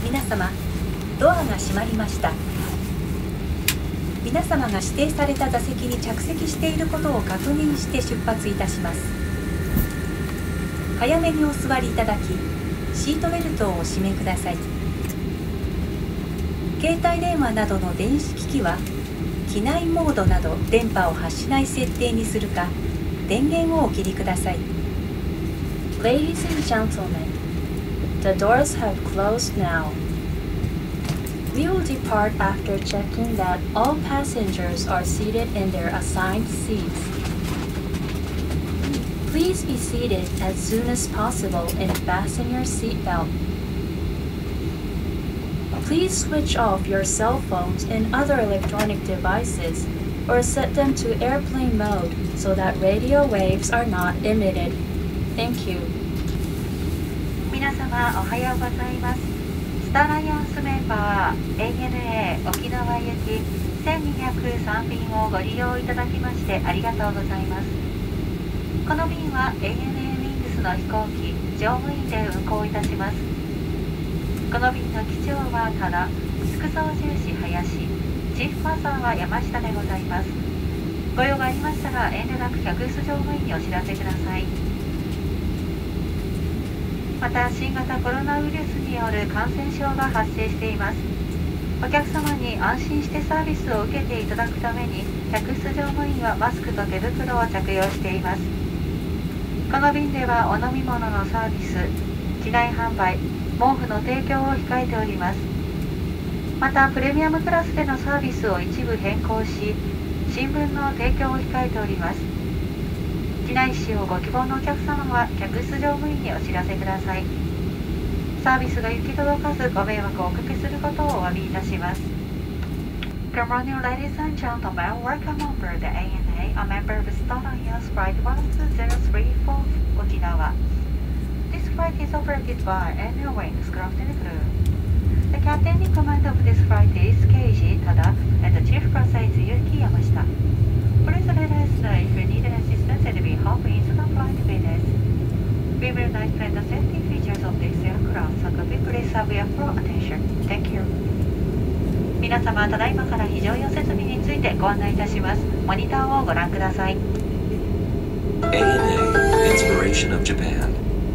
皆様、ドアが閉まりました。皆様が指定された座席に着席していることを確認して出発いたします。早めにお座りいただき、シートベルトをお締めください。携帯電話などの電子機器は機内モードなど電波を発しない設定にするか、電源をお切りください。 Ladies and gentlemen, the doors have closed now. We will depart after checking that all passengers are seated in their assigned seats. Please be seated as soon as possible and fasten your seatbelt. Please switch off your cell phones and other electronic devices or set them to airplane mode so that radio waves are not emitted. Thank you. 皆様おはようございます。スターアライアンスメンバー ANA 沖縄行き1203便をご利用いただきましてありがとうございます。この便は ANA ウィングスの飛行機乗務員で運航いたします。この便の機長は多田、副操縦士林、チーフパーサーは山下でございます。ご用がありましたら遠慮なく客室乗務員にお知らせください。また新型コロナウイルスによる感染症が発生しています。お客様に安心してサービスを受けていただくために客室乗務員はマスクと手袋を着用しています。この便ではお飲み物のサービス、機内販売、毛布の提供を控えております。またプレミアムクラスでのサービスを一部変更し、新聞の提供を控えております。機内使用ご希望のお客様は客室乗務員にお知らせください。サービスが行き届かずご迷惑をおかけすることをお詫びいたします。Good morning, ladies and gentlemen. Welcome on board the ANA, a member of Star Alliance Flight 12034 Okinawa. This flight is operated by ANA Wings Craft and Crew. The captain in command of this flight is Keiji Tada, and the chief purser is Yuki Yamashita. Please let us know if you need assistance and we help in the flight business. We will now explain the safety features of this aircraft, so could we please have your full attention? Thank you. 皆様、ただいまから非常用設備についてご案内いたします。モニターをご覧ください。 ANA Inspiration of Japan.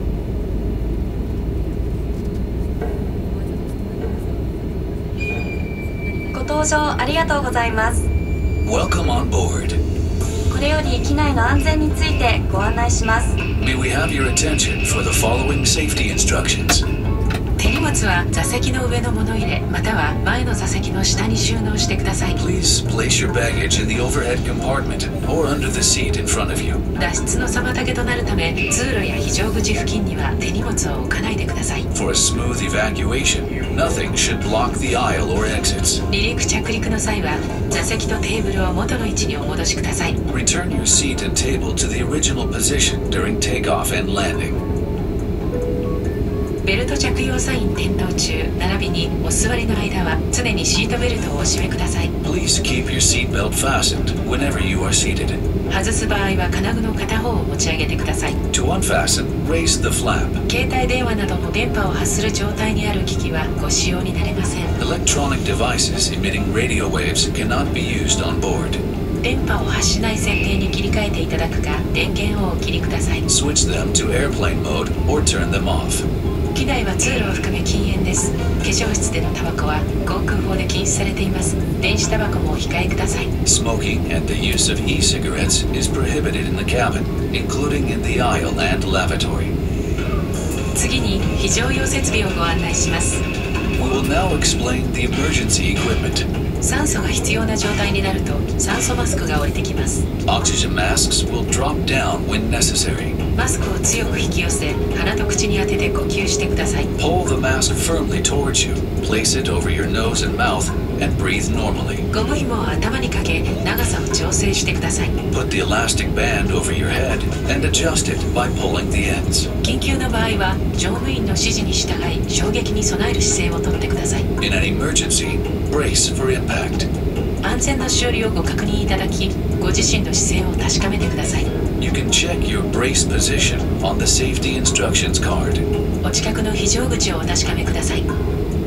ご搭乗ありがとうございます。 Welcome on board. これより機内の安全についてご案内します。 May we have your attention for the following safety instructions. 手荷物は座席の上の物入れまたは前の座席の下に収納してください。 Please place your baggage in the overhead compartment or under the seat in front of you. 脱出の妨げとなるため通路や非常口付近には手荷物を置かないでください。 For a smooth evacuation, nothing should block the aisle or exits. 離陸着陸の際は座席とテーブルを元の位置にお戻しください。 Return your seat and table to the original position during takeoff and landing. ベルト着用サイン点灯中並びにお座りの間は常にシートベルトをお締めください。 Please keep your seatbelt fastened whenever you are seated. 外す場合は金具の片方を持ち上げてください。 To unfasten, raise the flap. 携帯電話などの電波を発する状態にある機器はご使用になれません。 Electronic devices emitting radio waves cannot be used on board. 電波を発しない設定に切り替えていただくか電源をお切りください。 Switch them to airplane mode or turn them off. 機内は通路を含め禁煙です。化粧室でのタバコは航空法で禁止されています。電子タバコもお控えください。 Smoking and the use of e-cigarettes is prohibited in the cabin, including in the aisle and lavatory. 次に非常用設備をご案内します。 We will now explain the emergency equipment. 酸素が必要な状態になると酸素マスクが降りてきます。 Oxygen masks will drop down when necessary. マスクを強く引き寄せ鼻と口に当てて呼吸してください。 Pull the mask firmly towards you, place it over your nose and mouth, and breathe normally. ゴム紐を頭にかけ長さを調整してください。 Put the elastic band over your head and adjust it by pulling the ends. 緊急の場合は乗務員の指示に従い衝撃に備える姿勢をとってください。 In an emergency, brace for impact. 安全なしおりをご確認いただきご自身の姿勢を確かめてください。 You can check your brace position on the safety instructions card. お近くの非常口をお確かめください。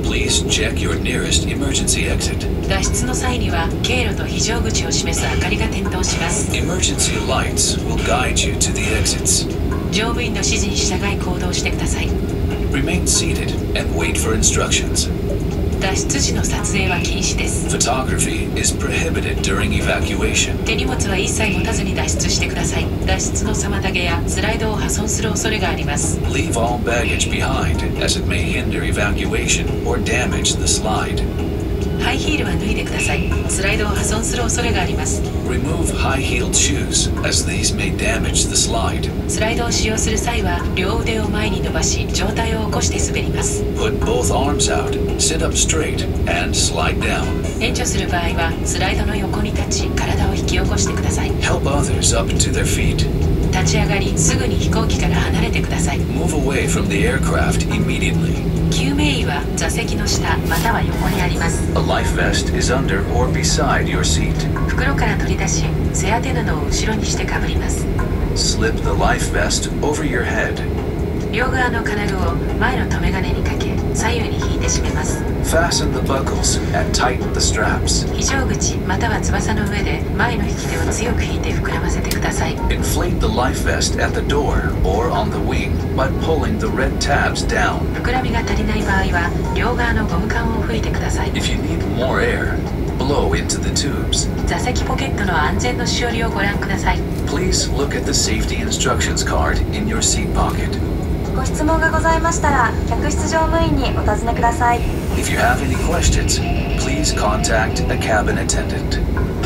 Please check your nearest emergency exit. 脱出の際には経路と非常口を示す明かりが点灯します。 Emergency lights will guide you to the exits. 乗務員の指示に従い行動してください。 Remain seated and wait for instructions. 脱出時の撮影は禁止です。 Photography is prohibited during evacuation. 手荷物は一切持たずに脱出してください。脱出の妨げやスライドを破損する恐れがあります。 Leave all baggage behind, as it may hinder evacuation or damage the slide. ハイヒールは脱いでください。スライドを破損する恐れがあります。 Remove high-heeled shoes, as these may damage the slide. スライドを使用する際は両腕を前に伸ばし上体を起こして滑ります。 Put both arms out, sit up straight, and slide down. 援助する場合はスライドの横に立ち体を引き起こしてください。 Help others up to their feet. 立ち上がりすぐに飛行機から離れてください。 Move away from the aircraft immediately. 救命医は座席の下または横にあります。 A life vest is under or beside your seat. 袋から取り出し背当て布を後ろにしてかぶります。 Slip the life vest over your head. 両側の金具を前の留め金にかけ左右に引いて締めます。 Fasten the buckles and tighten the straps. 非常口または翼の上で前の引き手を強く引いて膨らませてください。 Inflate the life vest at the door or on the wing by pulling the red tabs down. 膨らみが足りない場合は両側のゴム管を吹いてください。 If you need more air, blow into the tubes. 座席ポケットの安全のしおりをご覧ください。 Please look at the safety instructions card in your seat pocket. ご質問がございましたら客室乗務員にお尋ねください。 If you have any questions, please contact a cabin attendant.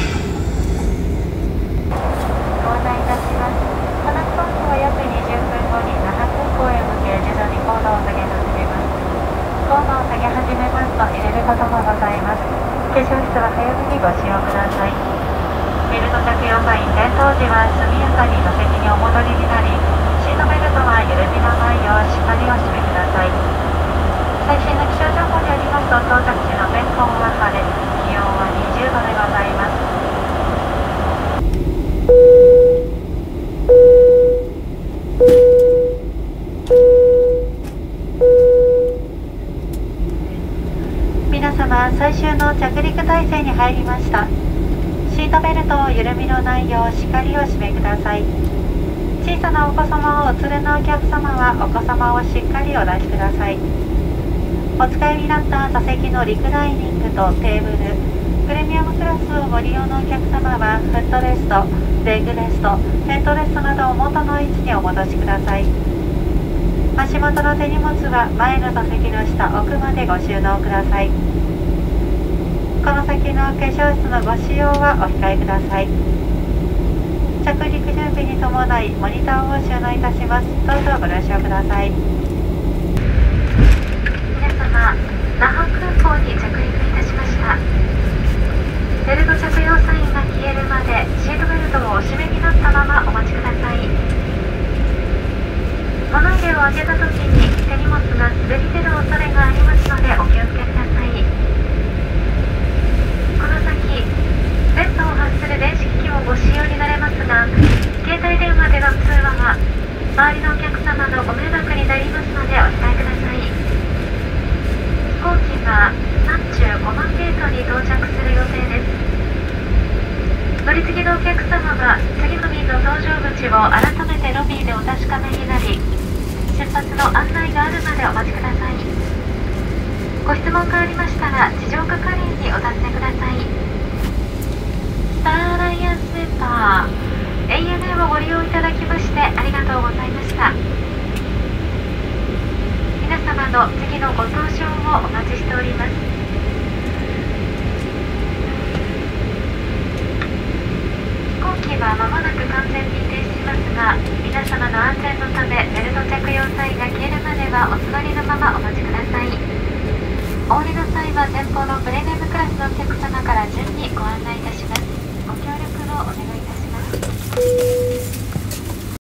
ご案内いたします。この飛行機は約20分後に那覇空港へ向け徐々に高度を下げ始めます。高度を下げ始めますと揺れることもございます。化粧室は早めにご使用ください。ベルト着用サイン点灯時は速やかに座席にお戻りになり、シートベルトは緩みのないようしっかりお締めください。最新の気象情報によりますと到着時の天候は晴れ、気温は20度でございます。皆様、最終の着陸態勢に入りました。シートベルトを緩みのないようしっかりお締めください。小さなお子様をお連れのお客様はお子様をしっかりお抱きください。お使いになった座席のリクライニングとテーブル、プレミアムクラスをご利用のお客様はフットレスト、レッグレスト、ヘッドレストなどを元の位置にお戻しください。足元の手荷物は前の座席の下奥までご収納ください。この先の化粧室のご使用はお控えください。着陸準備に伴いモニターを収納いたします。どうぞご了承ください。皆様、那覇空港に着陸いたしました。ベルト着用サインが消えるまでシートベルトをお締めになったままお待ちください。物入れを開けた時に手荷物が滑り出る恐れがありますのでお気をつけください。この先、電波を発する電子機器をご使用になれますが、携帯電話での通話は周りのお客様のご迷惑になりますのでお控えください。飛行機が35万ゲートに到着する予定です。乗り継ぎのお客様は次の便の搭乗口を改めてロビーでお確かめになり、出発の案内があるまでお待ちください。ご質問がありましたら地上係員にお尋ねください。スターアライアンスメンバー ANA をご利用いただきましてありがとうございました。皆様の次のご搭乗をお待ちしております。飛行機は間もなく完全に停止しますが、皆様の安全のためベルト着用サインが消えるまではお座りのままお待ちください。お降りの際は前方のプレミアムクラスのお客様から順にご案内いたします。ご協力をお願いいたします。